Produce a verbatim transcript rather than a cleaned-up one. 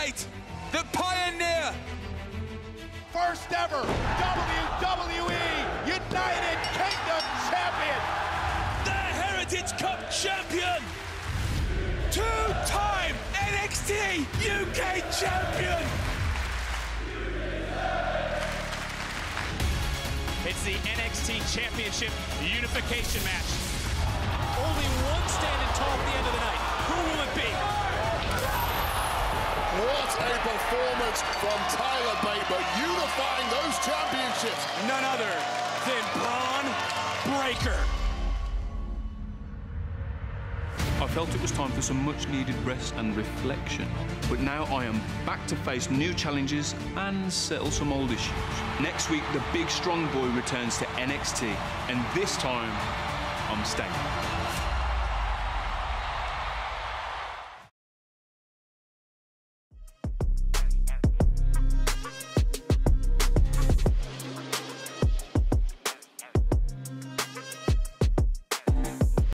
Bate, the pioneer. First ever W W E United Kingdom champion. The Heritage Cup champion. Two-time N X T U K champion. It's the N X T Championship unification match. Only one standing tall at the end of the night. Who will it be? What a performance from Tyler Bate, but unifying those championships. None other than Braun Breaker. I felt it was time for some much needed rest and reflection. But now I am back to face new challenges and settle some old issues. Next week, the big strong boy returns to N X T, and this time, I'm staying.